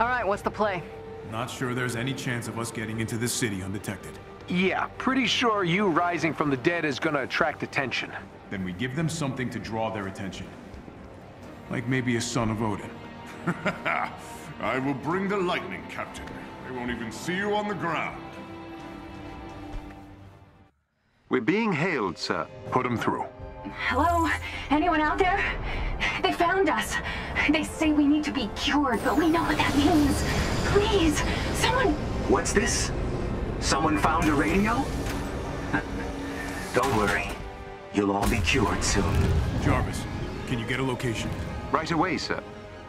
All right, what's the play? Not sure there's any chance of us getting into this city undetected. Yeah, pretty sure you rising from the dead is gonna attract attention. Then we give them something to draw their attention. Like maybe a son of Odin. I will bring the lightning, Captain. They won't even see you on the ground. We're being hailed, sir. Put him through. Hello? Anyone out there? They found us. They say we need to be cured, but we know what that means. Please, someone... What's this? Someone found a radio? Don't worry. You'll all be cured soon. Jarvis, can you get a location? Right away, sir.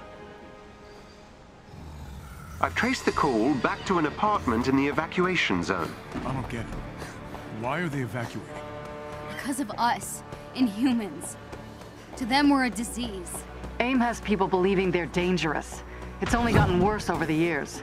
I've traced the call back to an apartment in the evacuation zone. I don't get it. Why are they evacuating? Because of us, Inhumans. To them, we're a disease. AIM has people believing they're dangerous. It's only gotten worse over the years.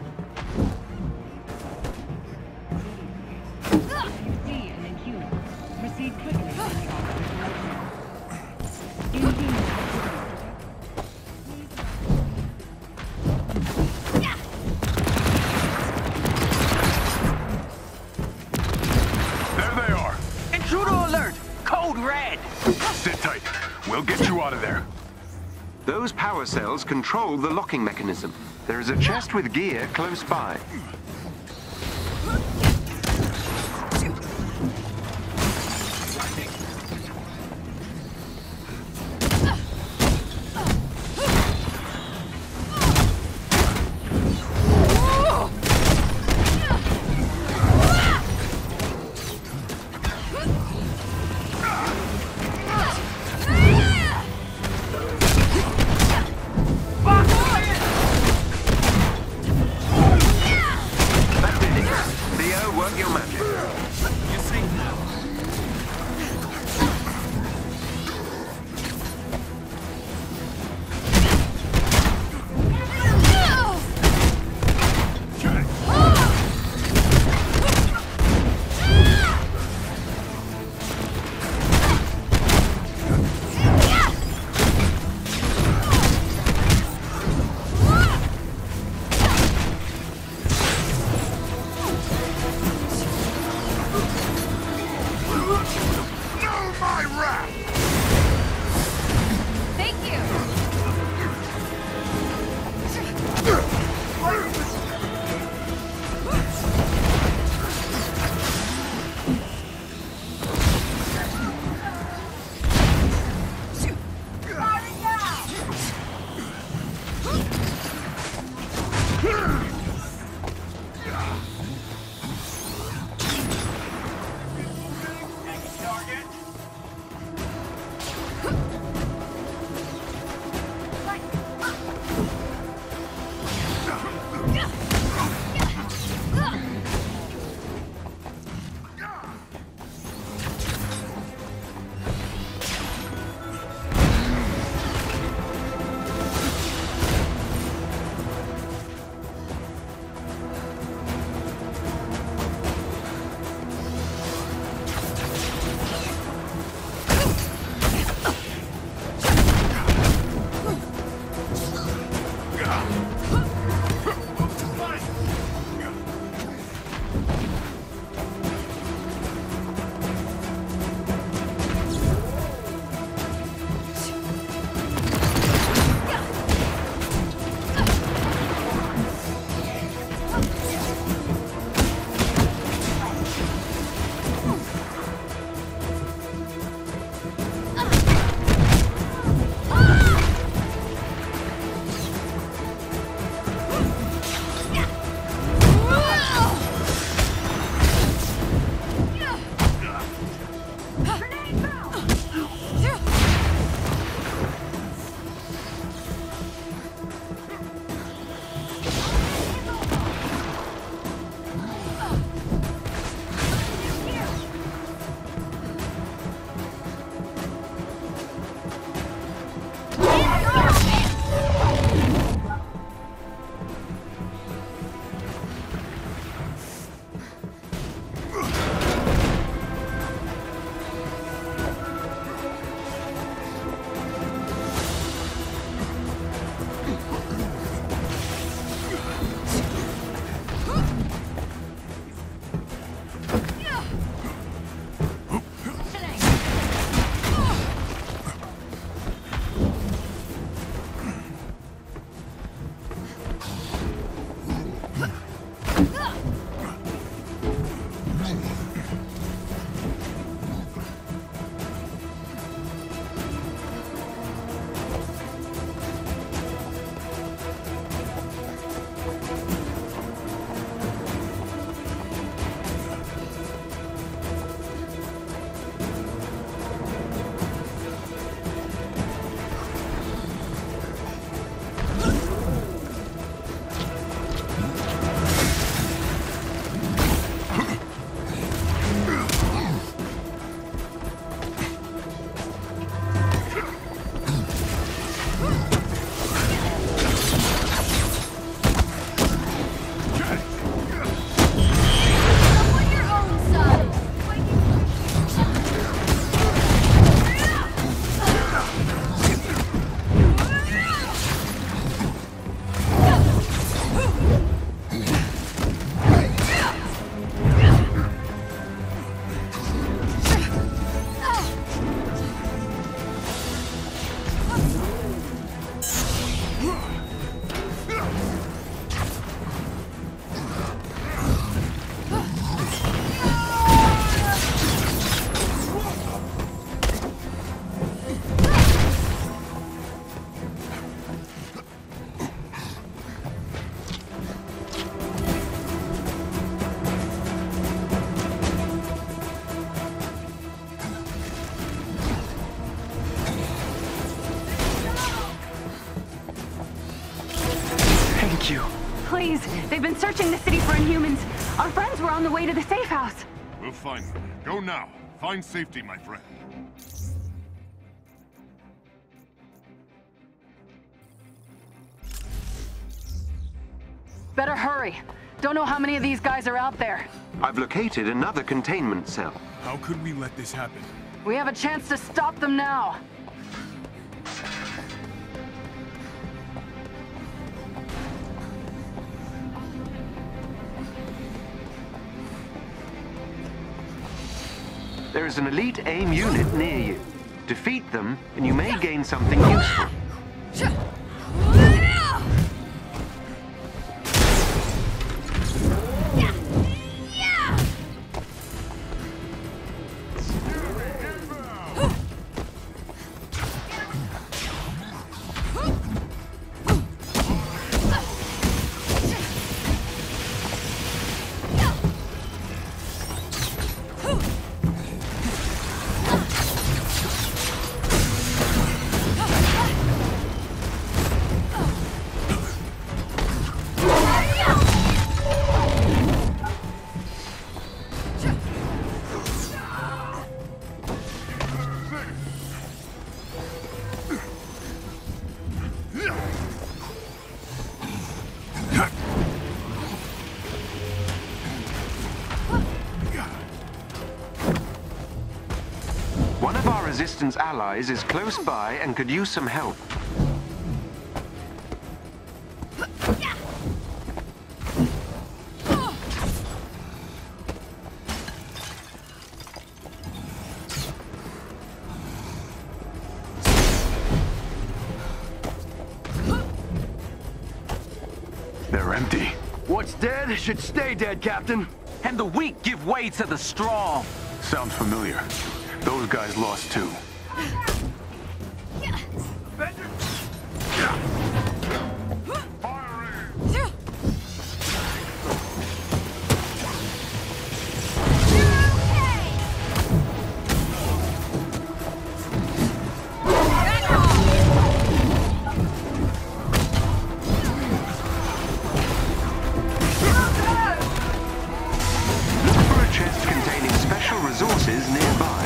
Sit tight. We'll get you out of there. Those power cells control the locking mechanism. There is a chest with gear close by. Please! They've been searching the city for Inhumans. Our friends were on the way to the safe house. We'll find them. Go now. Find safety, my friend. Better hurry. Don't know how many of these guys are out there. I've located another containment cell. How could we let this happen? We have a chance to stop them now. There is an elite AIM unit near you. Defeat them, and you may gain something useful. One of our Resistance allies is close by and could use some help. They're empty. What's dead should stay dead, Captain. And the weak give way to the strong. Sounds familiar. Those guys lost too. Resources nearby.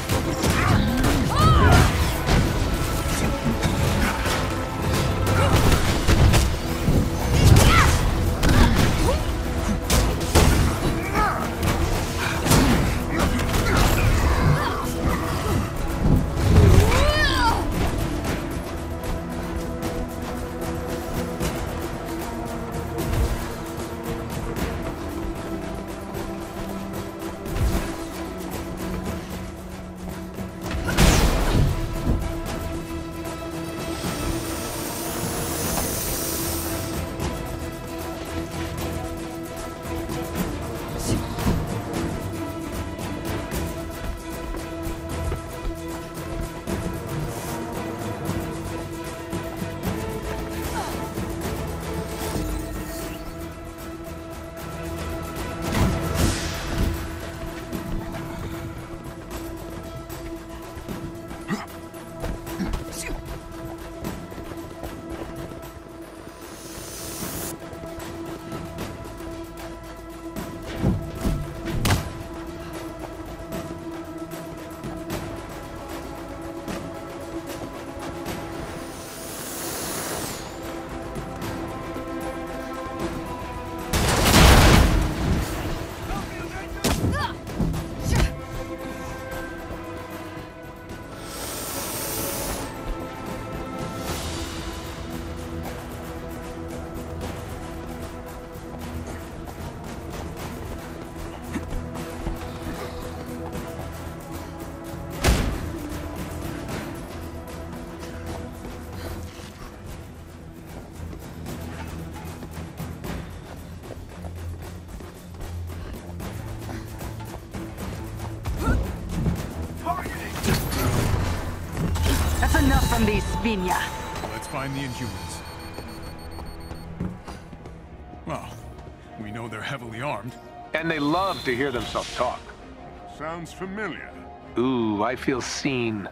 Enough from these Svinya. Let's find the Inhumans. Well, we know they're heavily armed. And they love to hear themselves talk. Sounds familiar. Ooh, I feel seen.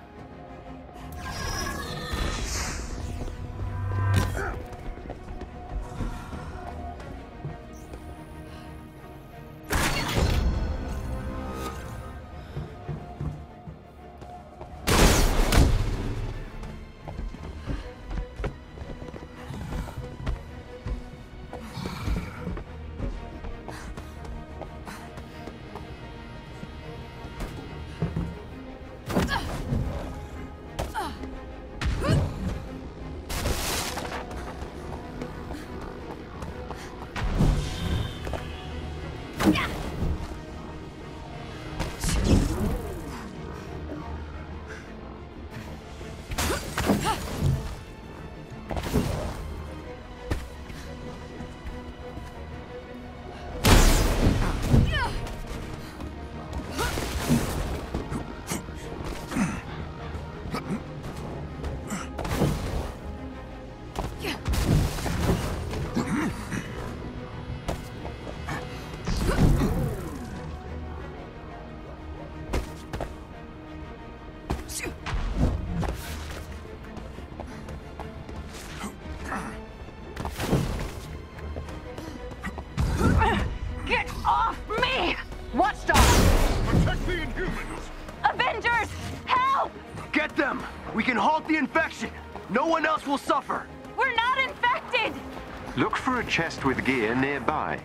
them, we can halt the infection. No one else will suffer. We're not infected! Look for a chest with gear nearby.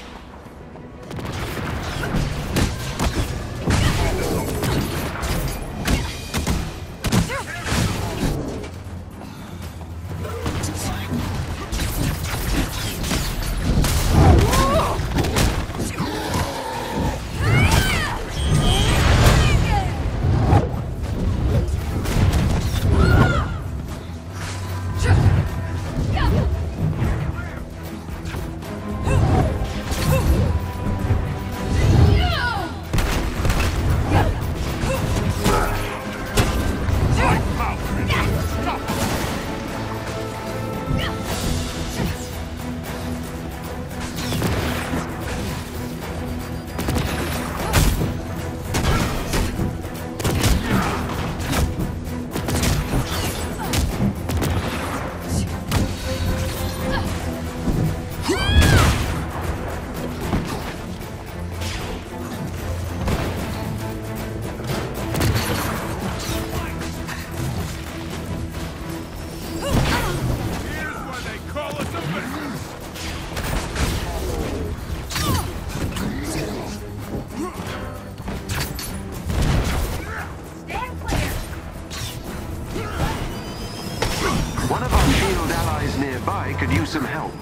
One of our shield allies nearby could use some help.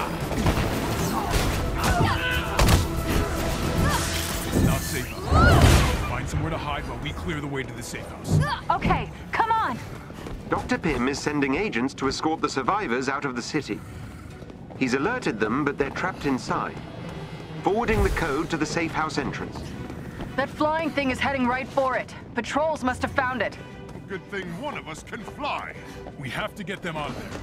It's not safe. Find somewhere to hide while we clear the way to the safe house. Okay, come on! Dr. Pym is sending agents to escort the survivors out of the city. He's alerted them, but they're trapped inside. Forwarding the code to the safe house entrance. That flying thing is heading right for it. Patrols must have found it. Good thing one of us can fly. We have to get them out of there.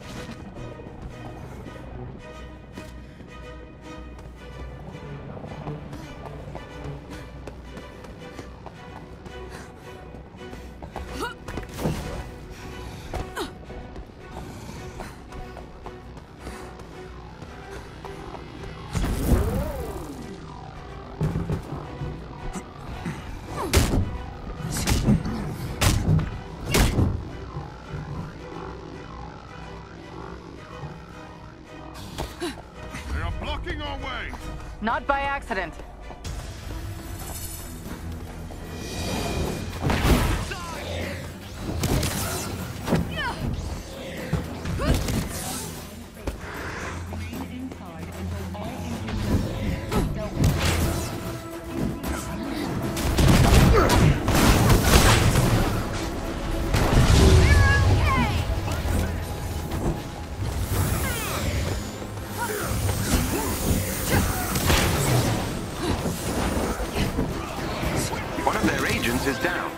Not by accident. is down.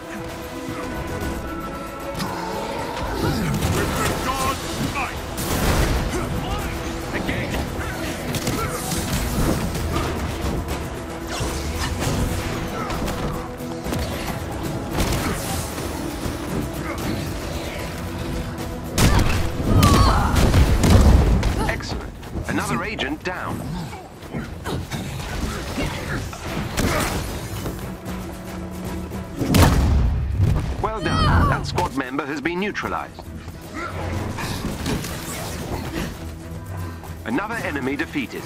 Excellent. Another agent down. Well done. That squad member has been neutralized. Another enemy defeated.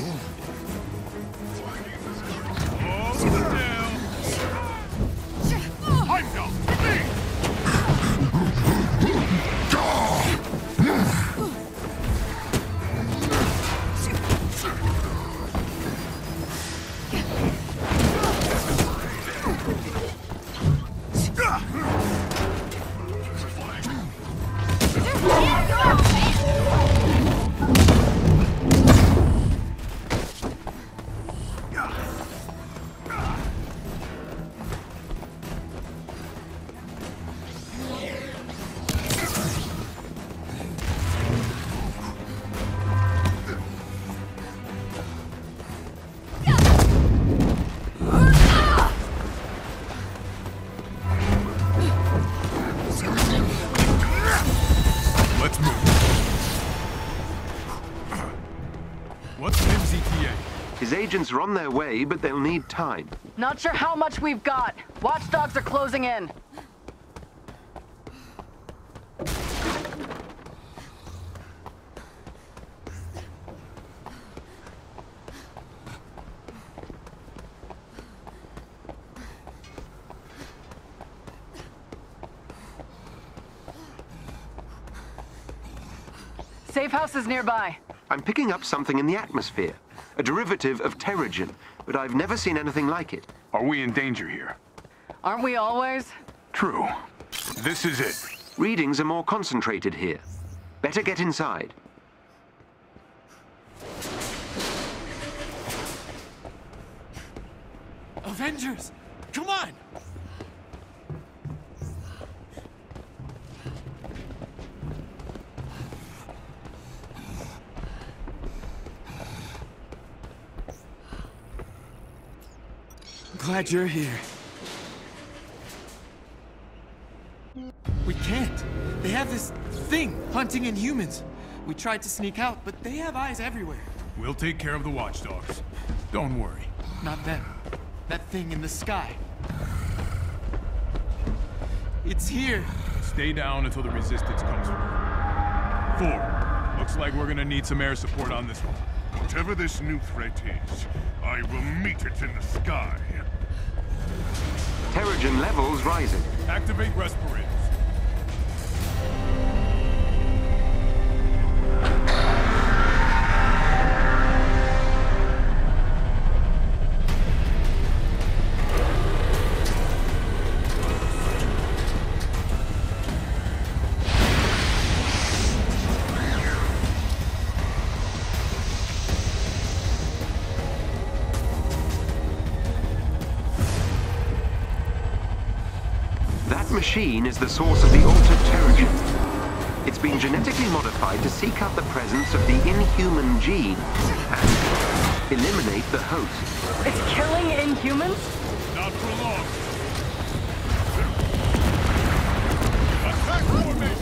His agents are on their way, but they'll need time. Not sure how much we've got. Watchdogs are closing in. Safe house is nearby. I'm picking up something in the atmosphere, a derivative of Terrigen, but I've never seen anything like it. Are we in danger here? Aren't we always? True. This is it. Readings are more concentrated here. Better get inside. Avengers! Come on! Glad you're here. We can't. They have this thing hunting Inhumans. We tried to sneak out, but they have eyes everywhere. We'll take care of the watchdogs. Don't worry. Not them. That thing in the sky. It's here. Stay down until the resistance comes through. 4. Looks like we're gonna need some air support on this one. Whatever this new threat is, I will meet it in the sky. Terrigen levels rising. Activate respirators. Machine is the source of the altered Terrigen. It's been genetically modified to seek out the presence of the inhuman gene and eliminate the host. It's killing Inhumans? Not for long. Attack formation!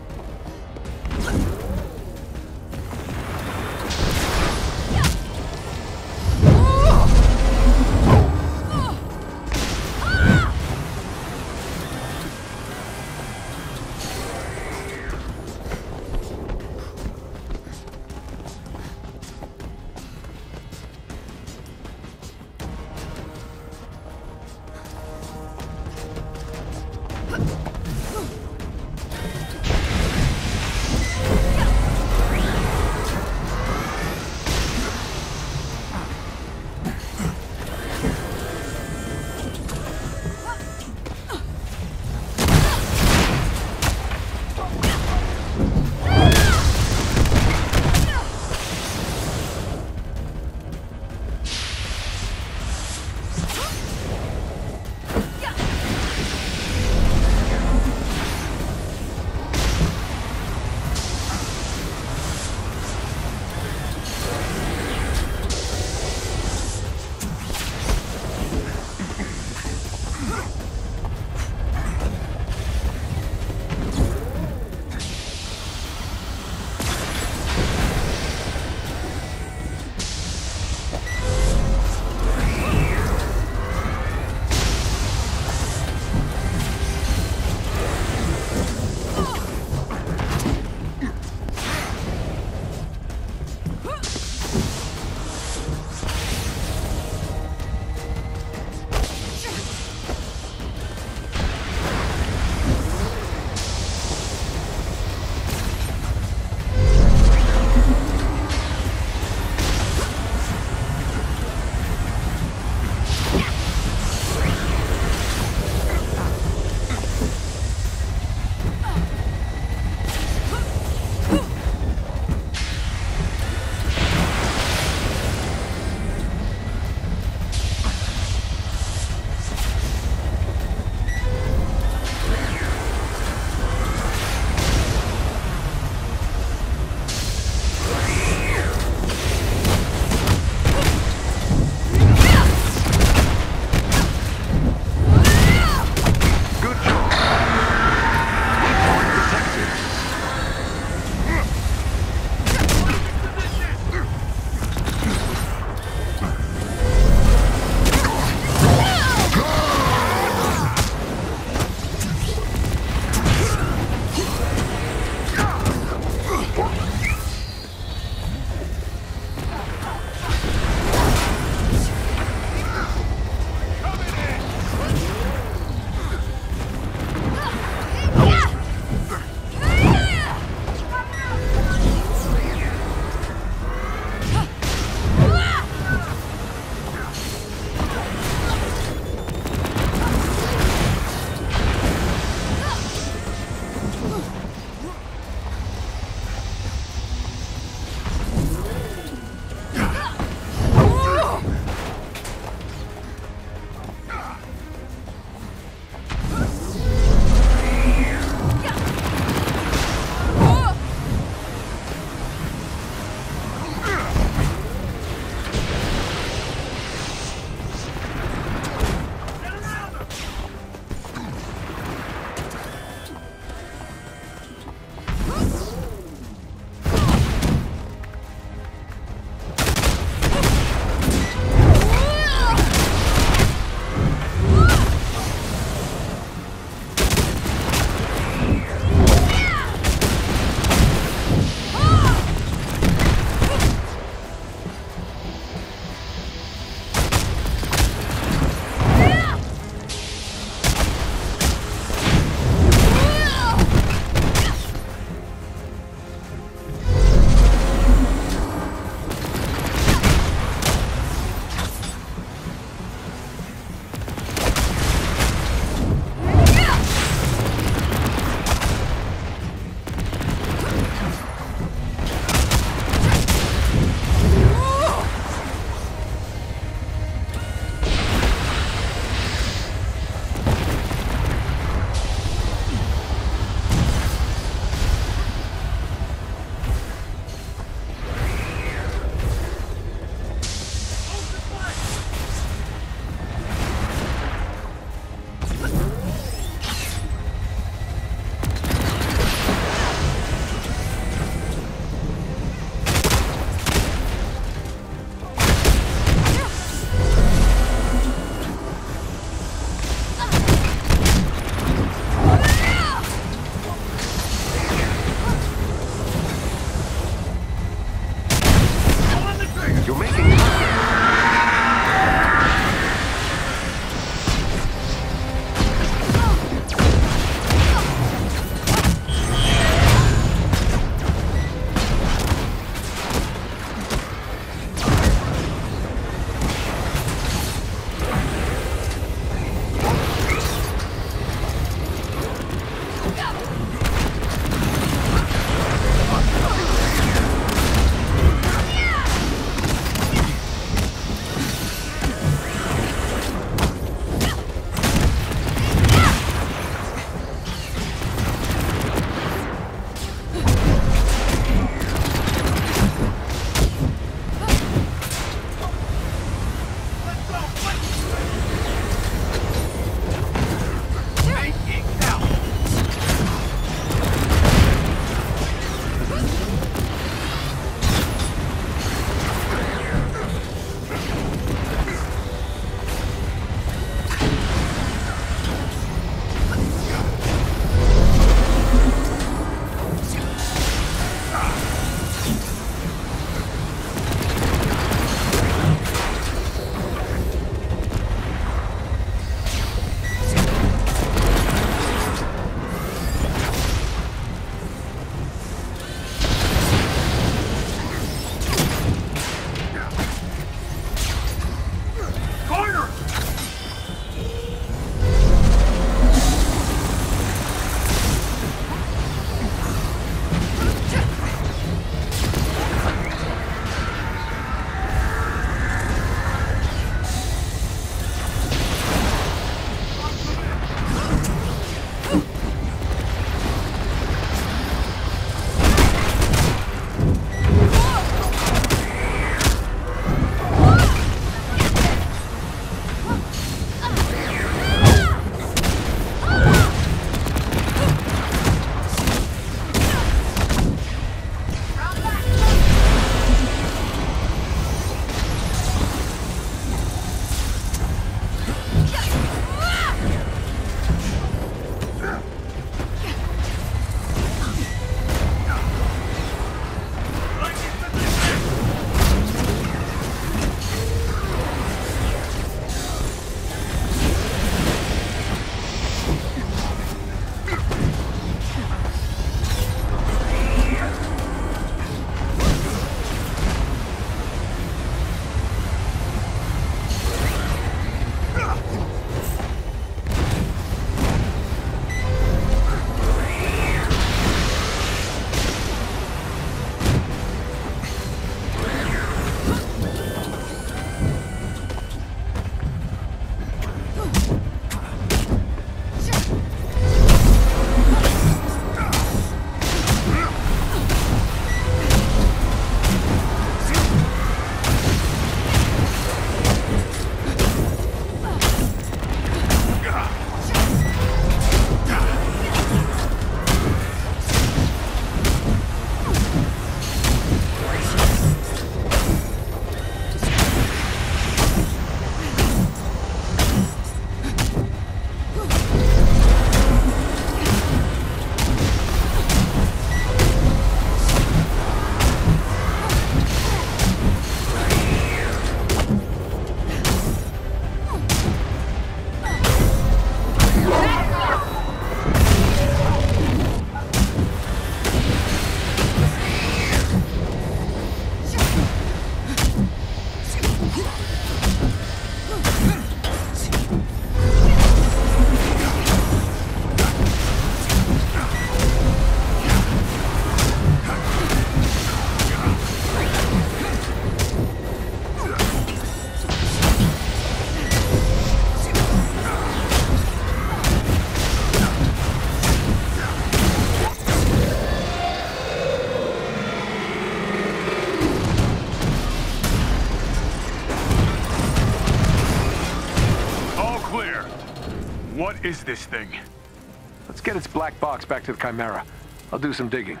What is this thing? Let's get its black box back to the Chimera. I'll do some digging.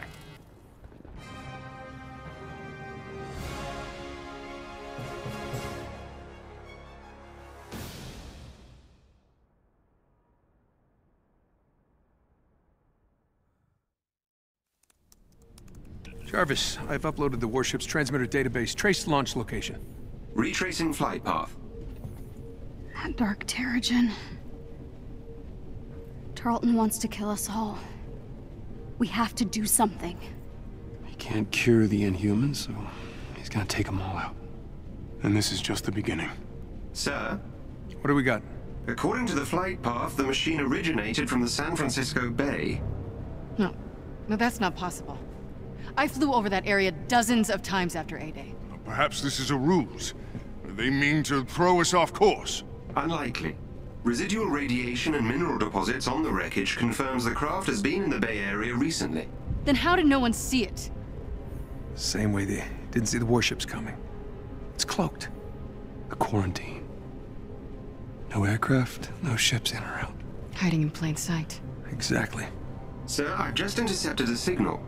Jarvis, I've uploaded the warship's transmitter database. Trace launch location. Retracing flight path. That dark Terrigen. Tarleton wants to kill us all. We have to do something. He can't cure the Inhumans, so he's gonna take them all out. And this is just the beginning. Sir? What do we got? According to the flight path, the machine originated from the San Francisco Bay. No, that's not possible. I flew over that area dozens of times after A-Day. Perhaps this is a ruse. They mean to throw us off course. Unlikely. Residual radiation and mineral deposits on the wreckage confirms the craft has been in the Bay Area recently. Then how did no one see it? Same way they didn't see the warships coming. It's cloaked. The quarantine. No aircraft, no ships in or out. Hiding in plain sight. Exactly. Sir, I've just intercepted a signal.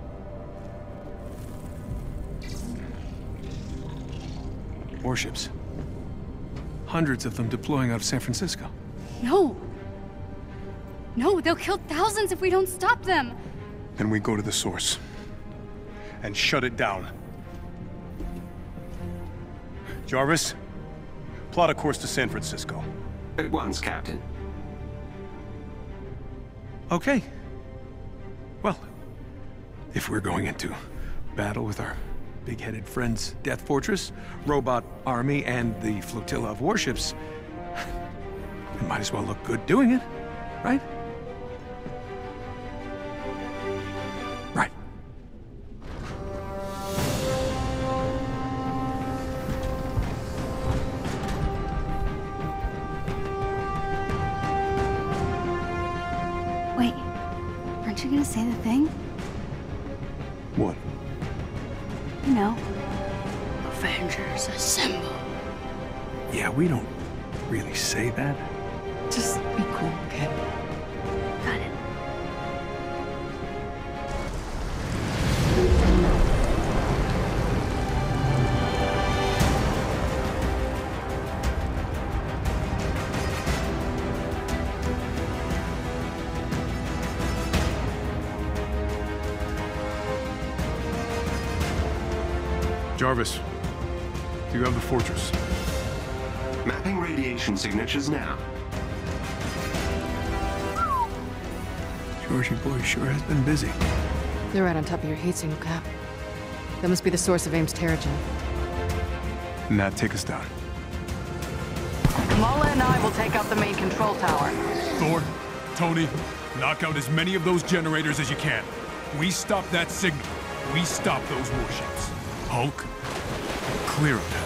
Warships. Hundreds of them deploying out of San Francisco. No! No, they'll kill thousands if we don't stop them! Then we go to the source. And shut it down. Jarvis, plot a course to San Francisco. At once, Captain. Okay. Well, if we're going into battle with our big-headed friends, Death Fortress, Robot Army, and the flotilla of warships, we might as well look good doing it, right? Right. Wait, aren't you gonna say the thing? What? You know, Avengers assemble. Yeah, we don't really say that. Just be cool, okay? Got it. Jarvis, do you have the fortress? Mapping radiation signatures now. Georgie boy sure has been busy. They're right on top of your heat single, Cap. That must be the source of AIM's Terrigen. Nat, take us down. Kamala and I will take out the main control tower. Thor, Tony, knock out as many of those generators as you can. We stop that signal. We stop those warships. Hulk, clear a path.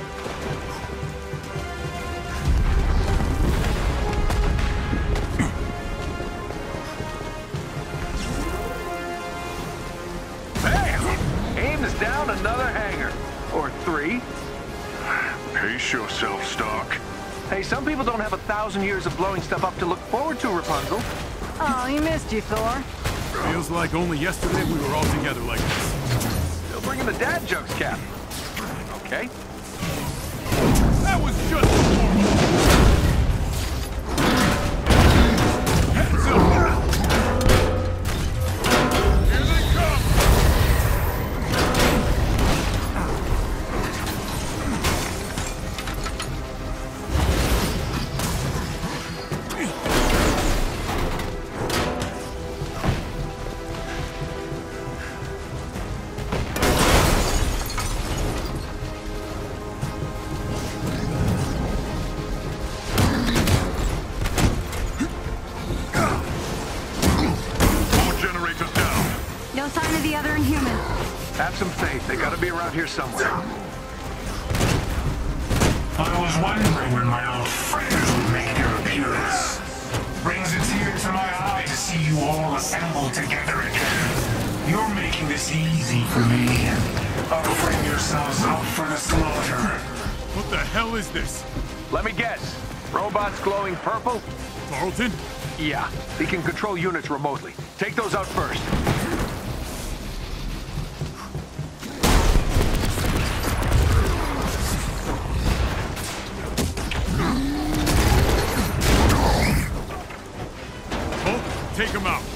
Down another hangar. Or 3. Pace yourself, Stark. Hey, some people don't have 1,000 years of blowing stuff up to look forward to, Rapunzel. Oh, he missed you, Thor. Feels like only yesterday we were all together like this. Still bringing the dad jokes, Cap. Okay. That was just normal. Heads up! Here they come! Have some faith. They gotta be around here somewhere. I was wondering when my old friends would make their appearance. Brings a tear to my eye to see you all assembled together again. You're making this easy for me. Offering yourselves up for the slaughter. What the hell is this? Let me guess. Robots glowing purple? Tarleton? Yeah, he can control units remotely. Take those out first. Hulk, take him out.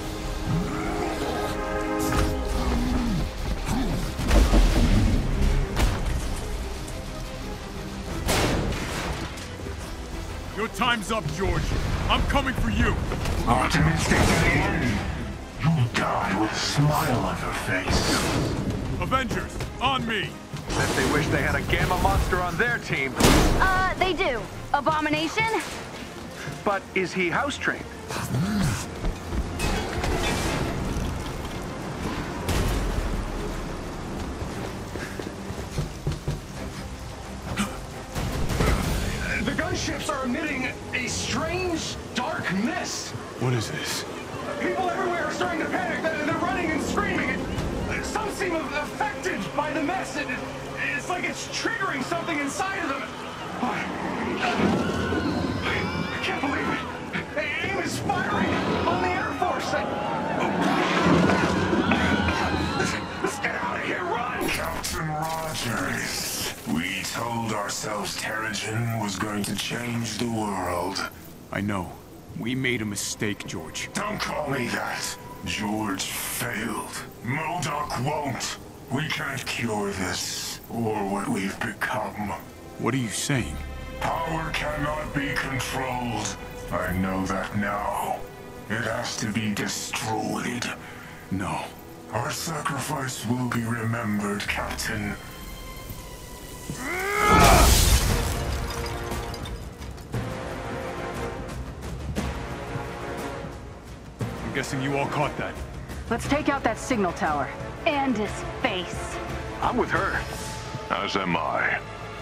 Your time's up, George. I'm coming for you. Optimistic to the end. You die with a smile on your face. Avengers, on me. Bet they wish they had a Gamma monster on their team. They do. Abomination? But is he house trained? The gunships are emitting a strange, dark mist. What is this? People everywhere are starting to panic. They're running and screaming. Some seem affected by the mist. It's like it's triggering something inside of them. I can't believe it. AIM is firing on the Air Force. Let's get out of here, run! Captain Rogers, we told ourselves Terrigen was going to change the world. I know. We made a mistake, George. Don't call me that. George failed. MODOK won't. We can't cure this, or what we've become. What are you saying? Power cannot be controlled. I know that now. It has to be destroyed. No. Our sacrifice will be remembered, Captain. I'm guessing you all caught that. Let's take out that signal tower. And his face. I'm with her. As am I.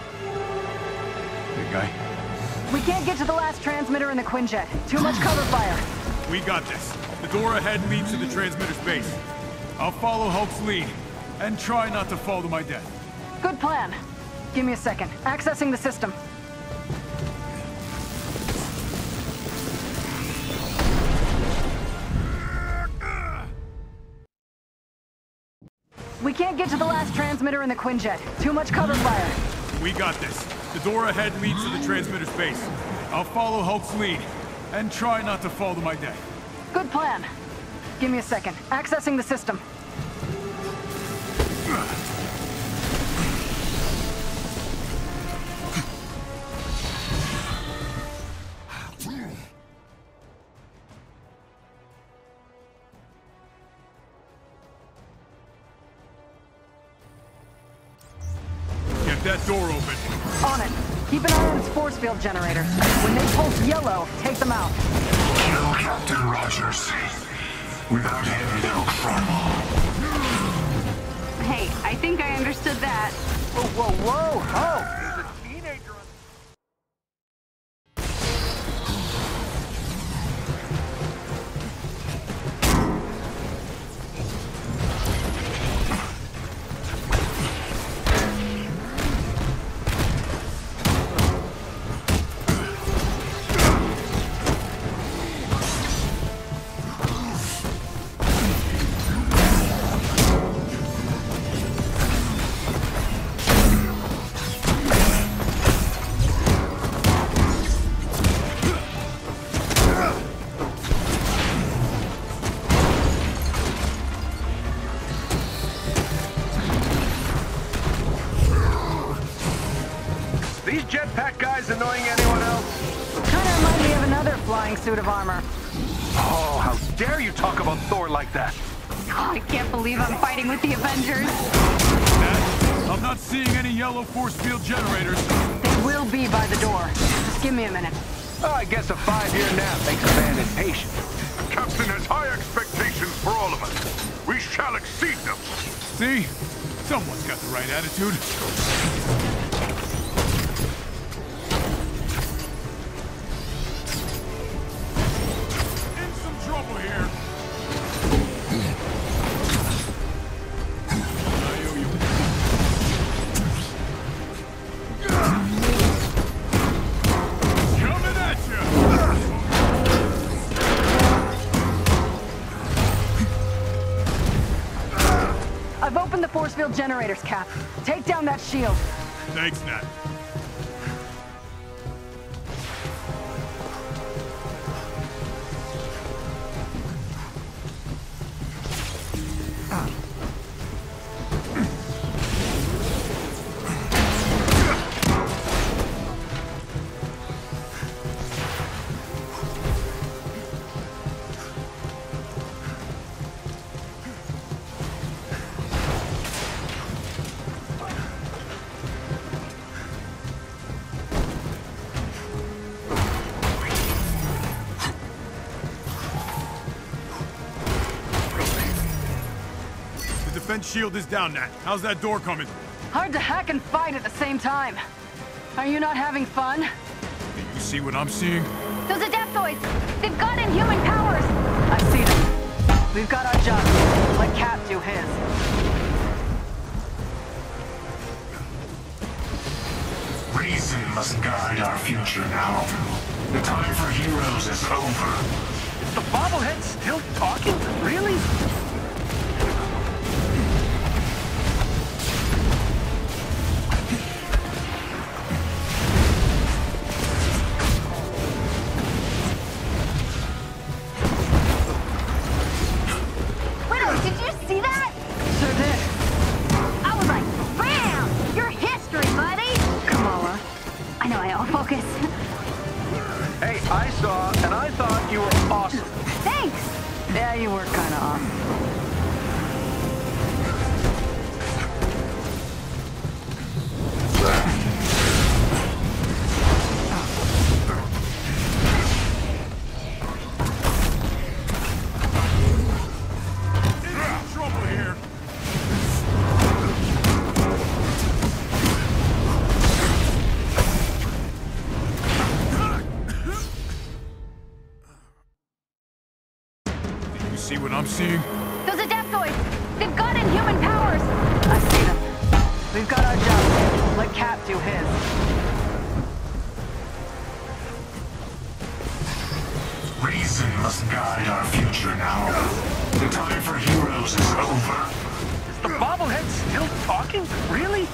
Big guy. We can't get to the last transmitter in the Quinjet. Too much cover fire. We got this. The door ahead leads to the transmitter's base. I'll follow Hulk's lead, and try not to fall to my death. Good plan. Give me a second. Accessing the system. We can't get to the last transmitter in the Quinjet. Too much cover fire. We got this. The door ahead leads to the transmitter's base. I'll follow Hulk's lead, and try not to fall to my death. Good plan. Give me a second. Accessing the system. Get that door open. On it. Keep an eye on its force field generators. When they pulse yellow, take them out. Kill Captain Rogers. Without him, they'll crumble. Hey, I think I understood that. Whoa, whoa, whoa! Oh! There's a teenager on... These jetpack guys annoying anyone else? Kinda remind me of another flying suit of armor. Oh, how dare you talk about Thor like that? Oh, I can't believe I'm fighting with the Avengers. Dad, I'm not seeing any yellow force field generators. They will be by the door. Just give me a minute. Oh, I guess a 5-year nap makes a man impatient. Captain has high expectations for all of us. We shall exceed them. See? Someone's got the right attitude. In some trouble here. I owe you. Coming at you. open the force field generators, Cap. Take down that shield. Thanks, Nat. Defense shield is down, Nat. How's that door coming? Hard to hack and fight at the same time. Are you not having fun? You see what I'm seeing? Those Adaptoids! They've got inhuman powers! I see them. We've got our job. Let Cap do his. Reason must guide our future now. The time for heroes is over. Is the bobblehead still talking? Really? Yeah, you were kinda off. See what I'm seeing? Those Adaptoids! They've got inhuman powers! I see them. We've got our job. Let Cap do his. Reason must guide our future now. The time for heroes is over. Is the bobblehead still talking? Really?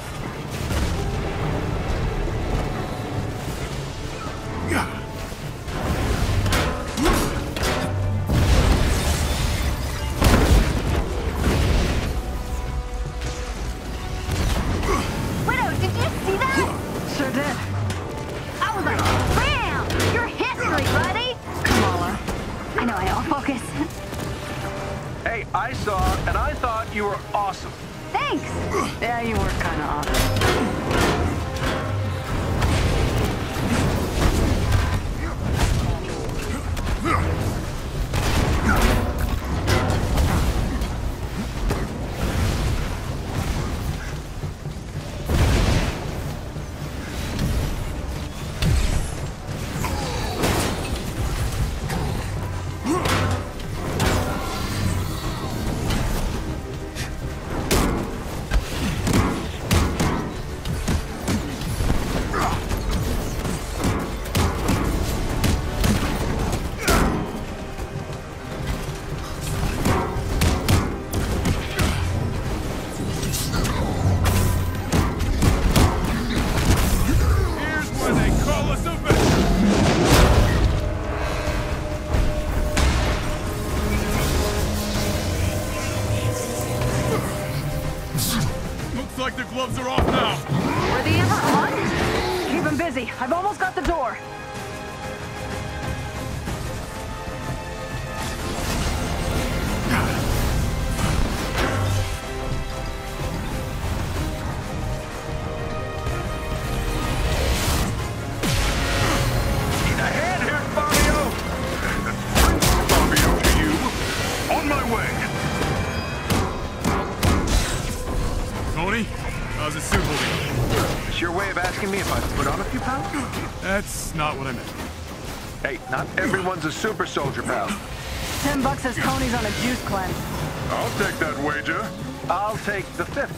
I saw, and I thought you were awesome. Thanks! Yeah, you were kinda off. Like the gloves are off now. Were they ever on? Keep them busy. I've almost got the door. Need a hand here, Fabio? Fabio to you. On my way. Tony, how's the suit holding? It's your way of asking me if I've put on a few pounds? That's not what I meant. Hey, not everyone's a super soldier, pal. $10 says Tony's on a juice cleanse. I'll take that wager. I'll take the 5th.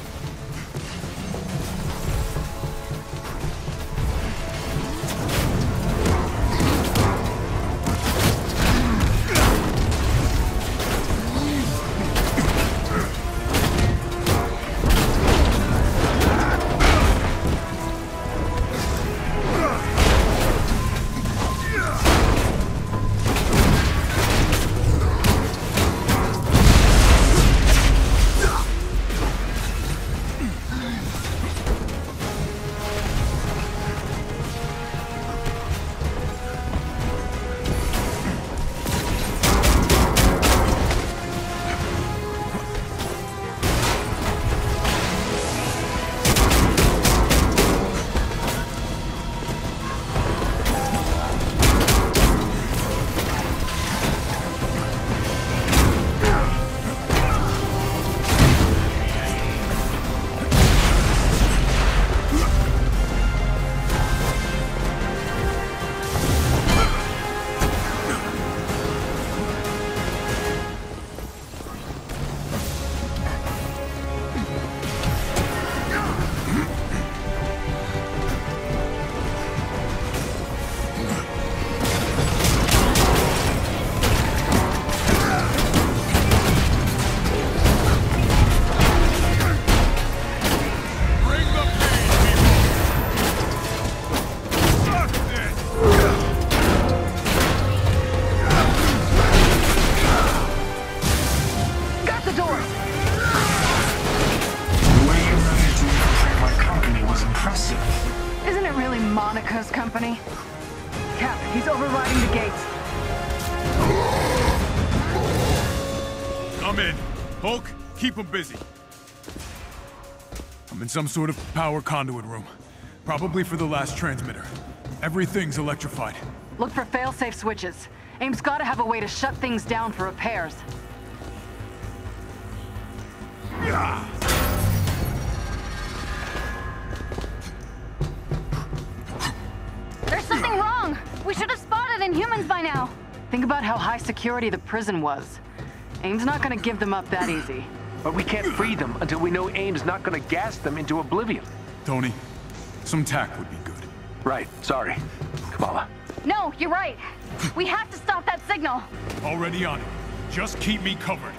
Veronica's company? Cap, he's overriding the gates. I'm in. Hulk, keep him busy. I'm in some sort of power conduit room. Probably for the last transmitter. Everything's electrified. Look for fail-safe switches. AIM's gotta have a way to shut things down for repairs. There's something wrong! We should have spotted Inhumans by now! Think about how high security the prison was. AIM's not gonna give them up that easy. But we can't free them until we know AIM's not gonna gas them into oblivion. Tony, some tack would be good. Right, sorry. Kamala. No, you're right. We have to stop that signal. Already on it. Just keep me covered.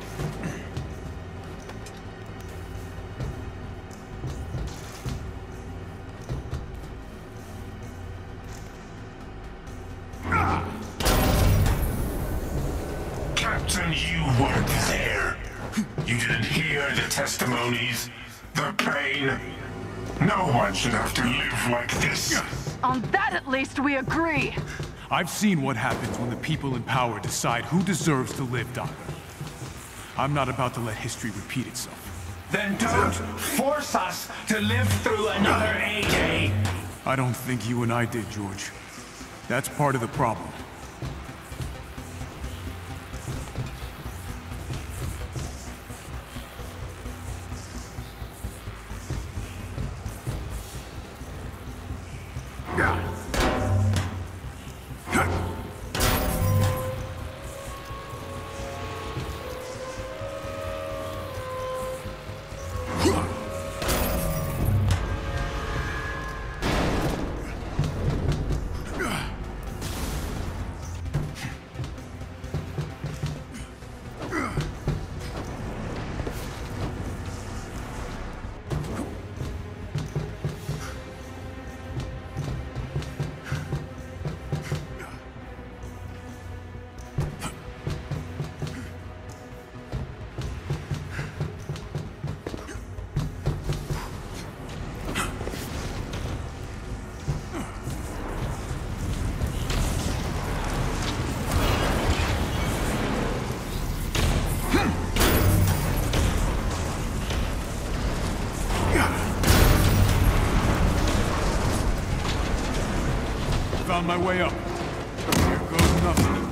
Captain, you weren't there. You didn't hear the testimonies, the pain. No one should have to live like this. On that at least we agree. I've seen what happens when the people in power decide who deserves to live, Doc. I'm not about to let history repeat itself. Then don't force us to live through another A-Day. I don't think you and I did, George. That's part of the problem. Found my way up. Here goes nothing.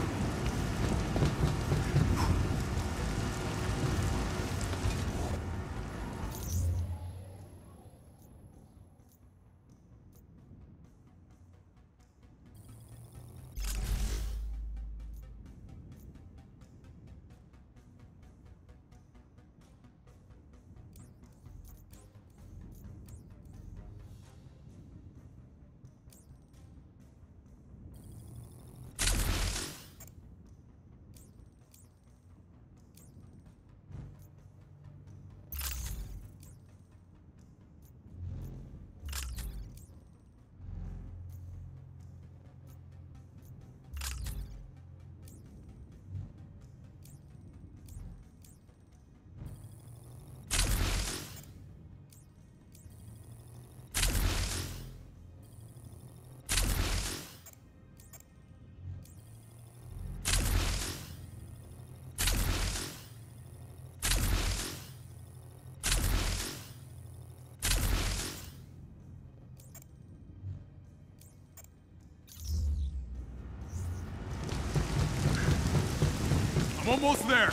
Almost there.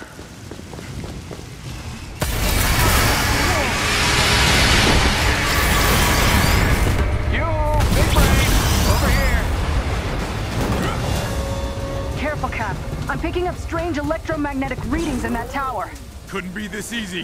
You, big brain, over here. Careful, Cap. I'm picking up strange electromagnetic readings in that tower. Couldn't be this easy.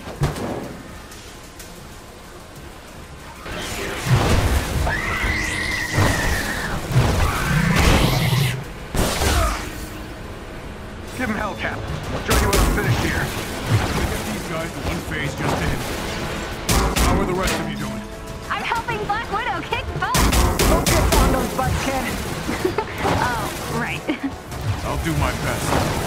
Give him hell, Cap. I'll join you when I'm finished here. Look at these guys in one phase just ahead. How are the rest of you doing? I'm helping Black Widow kick butt! Focus on those butts, kid. Oh, right. I'll do my best.